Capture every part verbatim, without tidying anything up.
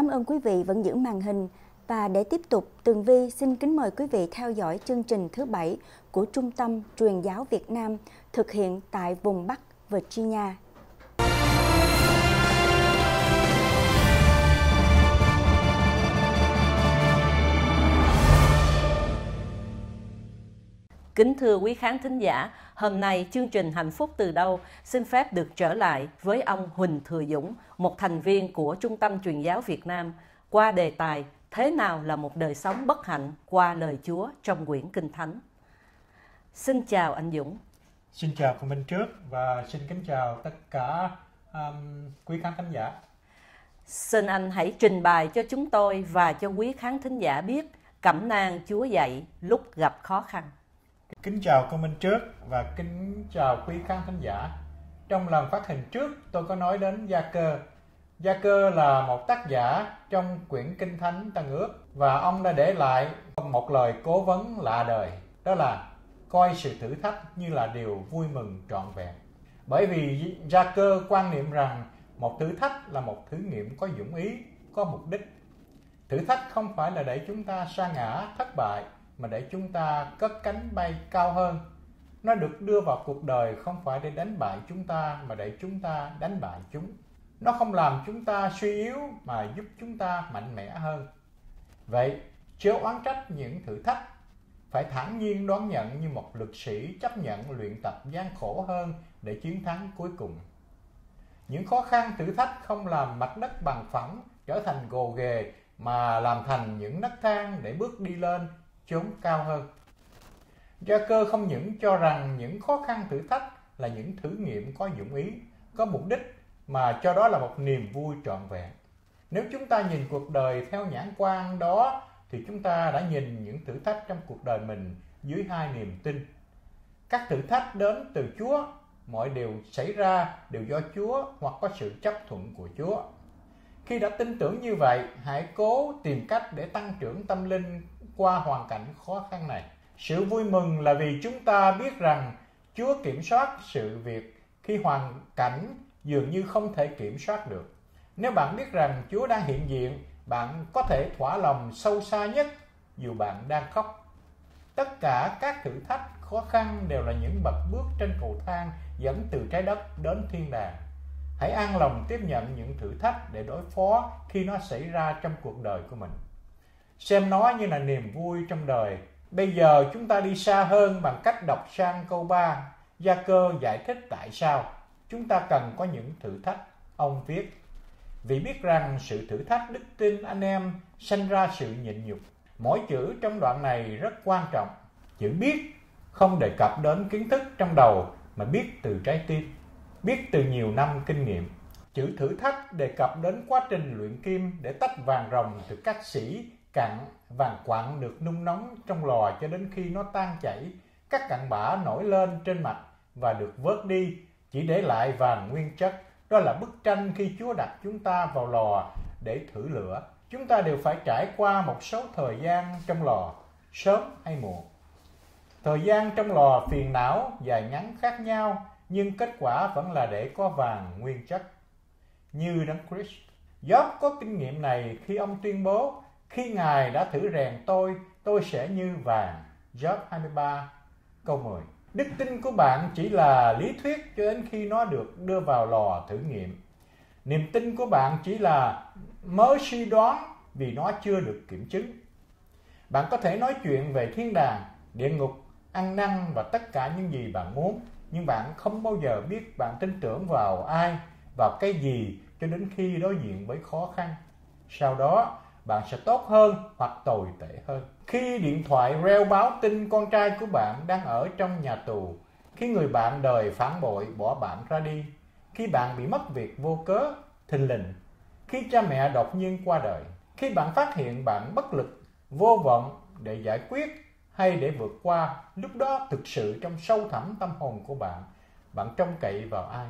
Cảm ơn quý vị vẫn giữ màn hình. Và để tiếp tục, Tường Vi xin kính mời quý vị theo dõi chương trình thứ bảy của Trung tâm Truyền giáo Việt Nam thực hiện tại vùng Bắc Virginia. Kính thưa quý khán thính giả, hôm nay chương trình Hạnh phúc từ đâu xin phép được trở lại với ông Huỳnh Thừa Dũng, một thành viên của Trung tâm Truyền giáo Việt Nam, qua đề tài Thế nào là một đời sống bất hạnh qua lời Chúa trong quyển Kinh Thánh. Xin chào anh Dũng. Xin chào cô Minh Trước và xin kính chào tất cả um, quý khán thính giả. Xin anh hãy trình bày cho chúng tôi và cho quý khán thính giả biết cẩm nang Chúa dạy lúc gặp khó khăn. Kính chào cô Minh Trước và kính chào quý khán thính giả. Trong lần phát hình trước tôi có nói đến Gia-cơ. Gia-cơ là một tác giả trong quyển Kinh Thánh Tân Ước và ông đã để lại một lời cố vấn lạ đời, đó là coi sự thử thách như là điều vui mừng trọn vẹn. Bởi vì Gia-cơ quan niệm rằng một thử thách là một thử nghiệm có dũng ý, có mục đích. Thử thách không phải là để chúng ta sa ngã, thất bại, mà để chúng ta cất cánh bay cao hơn. Nó được đưa vào cuộc đời không phải để đánh bại chúng ta, mà để chúng ta đánh bại chúng. Nó không làm chúng ta suy yếu, mà giúp chúng ta mạnh mẽ hơn. Vậy, chớ oán trách những thử thách, phải thản nhiên đón nhận như một lực sĩ chấp nhận luyện tập gian khổ hơn để chiến thắng cuối cùng. Những khó khăn thử thách không làm mặt đất bằng phẳng trở thành gồ ghề, mà làm thành những nấc thang để bước đi lên chốn cao hơn. Gia-cơ không những cho rằng những khó khăn thử thách là những thử nghiệm có dũng ý, có mục đích, mà cho đó là một niềm vui trọn vẹn. Nếu chúng ta nhìn cuộc đời theo nhãn quan đó, thì chúng ta đã nhìn những thử thách trong cuộc đời mình dưới hai niềm tin. Các thử thách đến từ Chúa, mọi điều xảy ra đều do Chúa hoặc có sự chấp thuận của Chúa. Khi đã tin tưởng như vậy, hãy cố tìm cách để tăng trưởng tâm linh qua hoàn cảnh khó khăn này. Sự vui mừng là vì chúng ta biết rằng Chúa kiểm soát sự việc khi hoàn cảnh dường như không thể kiểm soát được. Nếu bạn biết rằng Chúa đang hiện diện, bạn có thể thỏa lòng sâu xa nhất dù bạn đang khóc. Tất cả các thử thách, khó khăn đều là những bậc bước trên cầu thang dẫn từ trái đất đến thiên đàng. Hãy an lòng tiếp nhận những thử thách để đối phó khi nó xảy ra trong cuộc đời của mình. Xem nó như là niềm vui trong đời. Bây giờ chúng ta đi xa hơn bằng cách đọc sang câu ba. Gia-cơ giải thích tại sao chúng ta cần có những thử thách. Ông viết: vì biết rằng sự thử thách đức tin anh em sanh ra sự nhịn nhục. Mỗi chữ trong đoạn này rất quan trọng. Chữ biết không đề cập đến kiến thức trong đầu, mà biết từ trái tim, biết từ nhiều năm kinh nghiệm. Chữ thử thách đề cập đến quá trình luyện kim để tách vàng ròng từ các sỉ cặn. Vàng quặng được nung nóng trong lò cho đến khi nó tan chảy, các cặn bã nổi lên trên mặt và được vớt đi, chỉ để lại vàng nguyên chất. Đó là bức tranh khi Chúa đặt chúng ta vào lò để thử lửa. Chúng ta đều phải trải qua một số thời gian trong lò, sớm hay muộn. Thời gian trong lò phiền não, dài ngắn khác nhau, nhưng kết quả vẫn là để có vàng nguyên chất. Như Đấng Christ, Job có kinh nghiệm này khi ông tuyên bố: khi Ngài đã thử rèn tôi, tôi sẽ như vàng. Job hai mươi ba câu mười. Đức tin của bạn chỉ là lý thuyết cho đến khi nó được đưa vào lò thử nghiệm. Niềm tin của bạn chỉ là mới suy đoán vì nó chưa được kiểm chứng. Bạn có thể nói chuyện về thiên đàng, địa ngục, ăn năn và tất cả những gì bạn muốn, nhưng bạn không bao giờ biết bạn tin tưởng vào ai, vào cái gì cho đến khi đối diện với khó khăn. Sau đó, bạn sẽ tốt hơn hoặc tồi tệ hơn. Khi điện thoại reo báo tin con trai của bạn đang ở trong nhà tù, khi người bạn đời phản bội bỏ bạn ra đi, khi bạn bị mất việc vô cớ, thình lình, khi cha mẹ đột nhiên qua đời, khi bạn phát hiện bạn bất lực, vô vọng để giải quyết hay để vượt qua, lúc đó thực sự trong sâu thẳm tâm hồn của bạn, bạn trông cậy vào ai?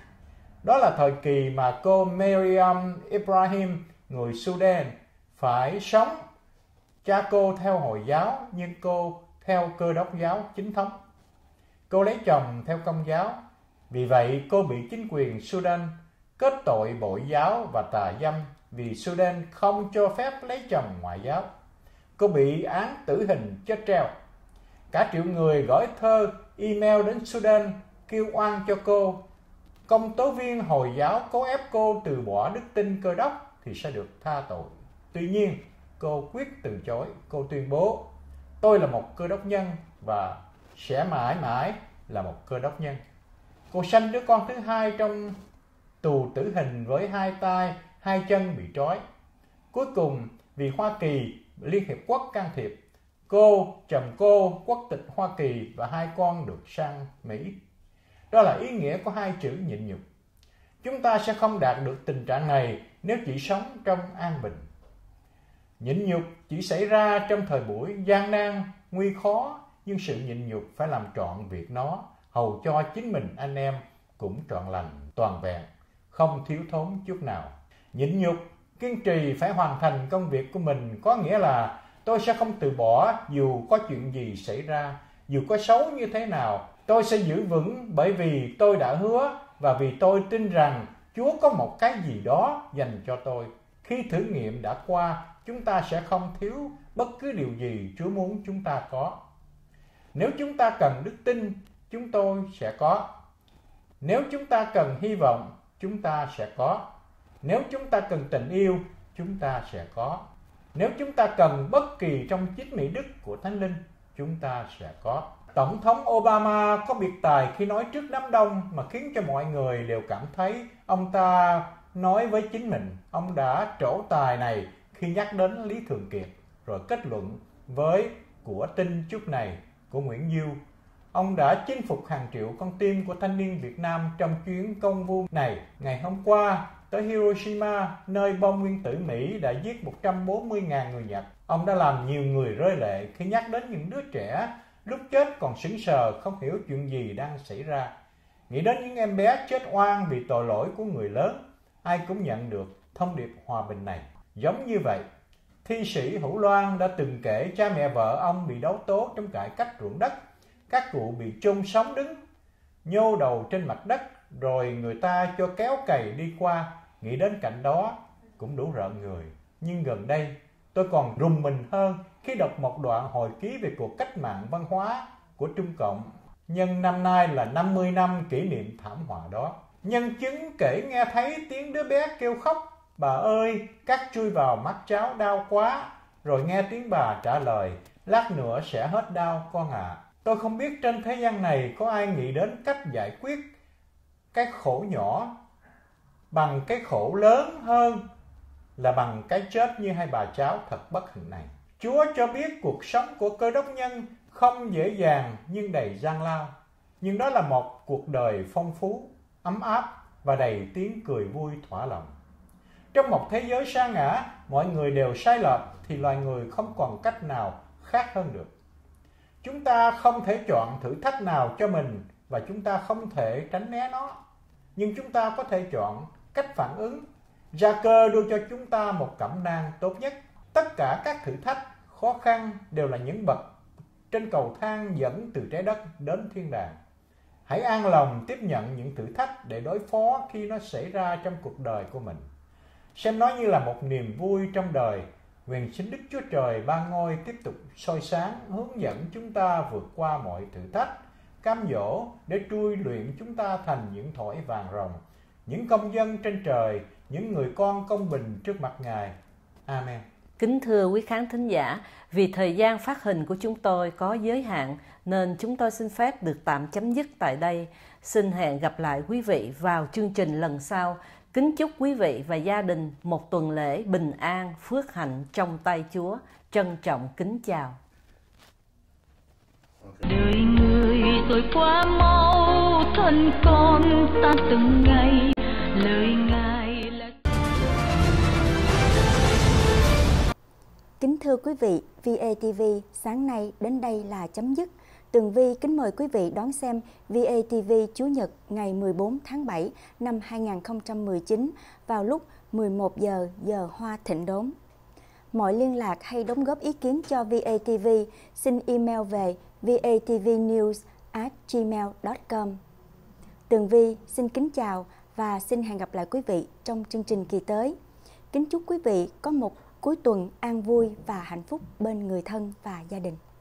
Đó là thời kỳ mà cô Miriam Ibrahim, người Sudan, phải sống. Cha cô theo Hồi giáo, nhưng cô theo Cơ Đốc giáo chính thống. Cô lấy chồng theo Công giáo. Vì vậy cô bị chính quyền Sudan kết tội bội giáo và tà dâm vì Sudan không cho phép lấy chồng ngoại giáo. Cô bị án tử hình chết treo. Cả triệu người gửi thơ, email đến Sudan kêu oan cho cô. Công tố viên Hồi giáo cố ép cô từ bỏ đức tin Cơ đốc thì sẽ được tha tội. Tuy nhiên, cô quyết từ chối. Cô tuyên bố, tôi là một Cơ đốc nhân và sẽ mãi mãi là một Cơ đốc nhân. Cô sanh đứa con thứ hai trong tù tử hình với hai tay, hai chân bị trói. Cuối cùng, vì Hoa Kỳ, Liên Hiệp Quốc can thiệp, cô, chồng cô, quốc tịch Hoa Kỳ và hai con được sang Mỹ. Đó là ý nghĩa của hai chữ nhịn nhục. Chúng ta sẽ không đạt được tình trạng này nếu chỉ sống trong an bình. Nhịn nhục chỉ xảy ra trong thời buổi gian nan, nguy khó, nhưng sự nhịn nhục phải làm trọn việc nó, hầu cho chính mình anh em cũng trọn lành, toàn vẹn, không thiếu thốn chút nào. Nhịn nhục, kiên trì phải hoàn thành công việc của mình, có nghĩa là tôi sẽ không từ bỏ dù có chuyện gì xảy ra, dù có xấu như thế nào, tôi sẽ giữ vững bởi vì tôi đã hứa và vì tôi tin rằng Chúa có một cái gì đó dành cho tôi. Khi thử nghiệm đã qua, chúng ta sẽ không thiếu bất cứ điều gì Chúa muốn chúng ta có. Nếu chúng ta cần đức tin, chúng tôi sẽ có. Nếu chúng ta cần hy vọng, chúng ta sẽ có. Nếu chúng ta cần tình yêu, chúng ta sẽ có. Nếu chúng ta cần bất kỳ trong chính mỹ đức của Thánh Linh, chúng ta sẽ có. Tổng thống Obama có biệt tài khi nói trước đám đông mà khiến cho mọi người đều cảm thấy ông ta nói với chính mình. Ông đã trổ tài này khi nhắc đến Lý Thường Kiệt, rồi kết luận với của tin chúc này của Nguyễn Du. Ông đã chinh phục hàng triệu con tim của thanh niên Việt Nam trong chuyến công vu này. Ngày hôm qua, tới Hiroshima, nơi bom nguyên tử Mỹ đã giết một trăm bốn mươi nghìn người Nhật. Ông đã làm nhiều người rơi lệ khi nhắc đến những đứa trẻ lúc chết còn sững sờ không hiểu chuyện gì đang xảy ra. Nghĩ đến những em bé chết oan vì tội lỗi của người lớn, ai cũng nhận được thông điệp hòa bình này. Giống như vậy, thi sĩ Hữu Loan đã từng kể cha mẹ vợ ông bị đấu tố trong cải cách ruộng đất. Các cụ bị chôn sống đứng, nhô đầu trên mặt đất, rồi người ta cho kéo cày đi qua. Nghĩ đến cảnh đó cũng đủ rợn người. Nhưng gần đây, tôi còn rùng mình hơn khi đọc một đoạn hồi ký về cuộc cách mạng văn hóa của Trung Cộng. Nhân năm nay là năm mươi năm kỷ niệm thảm họa đó. Nhân chứng kể nghe thấy tiếng đứa bé kêu khóc, bà ơi, cắt chui vào mắt cháu đau quá. Rồi nghe tiếng bà trả lời, lát nữa sẽ hết đau con ạ. À. Tôi không biết trên thế gian này có ai nghĩ đến cách giải quyết cái khổ nhỏ bằng cái khổ lớn hơn là bằng cái chết như hai bà cháu thật bất hạnh này. Chúa cho biết cuộc sống của Cơ đốc nhân không dễ dàng nhưng đầy gian lao. Nhưng đó là một cuộc đời phong phú, ấm áp và đầy tiếng cười vui thỏa lòng. Trong một thế giới sa ngã, mọi người đều sai lệch thì loài người không còn cách nào khác hơn được. Chúng ta không thể chọn thử thách nào cho mình và chúng ta không thể tránh né nó. Nhưng chúng ta có thể chọn cách phản ứng. Gia Cơ đưa cho chúng ta một cẩm nang tốt nhất. Tất cả các thử thách, khó khăn đều là những bậc trên cầu thang dẫn từ trái đất đến thiên đàng. Hãy an lòng tiếp nhận những thử thách để đối phó khi nó xảy ra trong cuộc đời của mình. Xem nó như là một niềm vui trong đời. Nguyện xin Đức Chúa Trời ba ngôi tiếp tục soi sáng, hướng dẫn chúng ta vượt qua mọi thử thách, cám dỗ để trui luyện chúng ta thành những thỏi vàng ròng, những công dân trên trời, những người con công bình trước mặt Ngài. Amen. Kính thưa quý khán thính giả, vì thời gian phát hình của chúng tôi có giới hạn nên chúng tôi xin phép được tạm chấm dứt tại đây. Xin hẹn gặp lại quý vị vào chương trình lần sau. Kính chúc quý vị và gia đình một tuần lễ bình an, phước hạnh trong tay Chúa. Trân trọng kính chào. Đời người rồi quá mau, thân con ta từng ngày, lời Ngài là... Kính thưa quý vị, vê a tê vê sáng nay đến đây là chấm dứt. Tường Vi kính mời quý vị đón xem vê a tê vê Chủ nhật ngày mười bốn tháng bảy năm hai nghìn không trăm mười chín vào lúc mười một giờ giờ Hoa Thịnh Đốn. Mọi liên lạc hay đóng góp ý kiến cho vê a tê vê xin email về vatvnews at gmail chấm com. Tường Vi xin kính chào và xin hẹn gặp lại quý vị trong chương trình kỳ tới. Kính chúc quý vị có một cuối tuần an vui và hạnh phúc bên người thân và gia đình.